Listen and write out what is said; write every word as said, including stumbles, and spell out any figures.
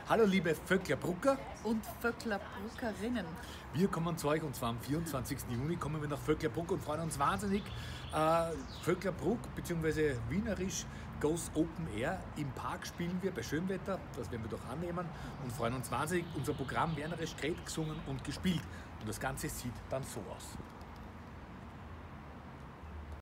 Hallo liebe Vöcklerbrucker und Vöcklerbruckerinnen. Wir kommen zu euch und zwar am vierundzwanzigsten Juni kommen wir nach Vöcklerbruck und freuen uns wahnsinnig. Äh, Vöcklerbruck bzw. wienerisch Goes Open Air. Im Park spielen wir bei Schönwetter, das werden wir doch annehmen und freuen uns wahnsinnig. Unser Programm wienerisch geredet, gesungen und gespielt und das Ganze sieht dann so aus.